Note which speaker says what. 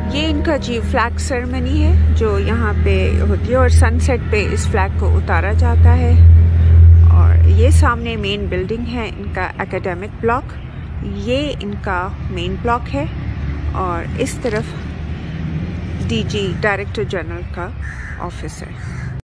Speaker 1: ये इनका G flag ceremony है जो यहाँ पे होती है और सनसेट पे इस फ्लैग को उतारा जाता है। और ये सामने मेन बिल्डिंग है इनका एकेडमिक ब्लॉक, ये इनका मेन ब्लॉक है और इस तरफ डीजी डायरेक्टर जनरल का ऑफिस है।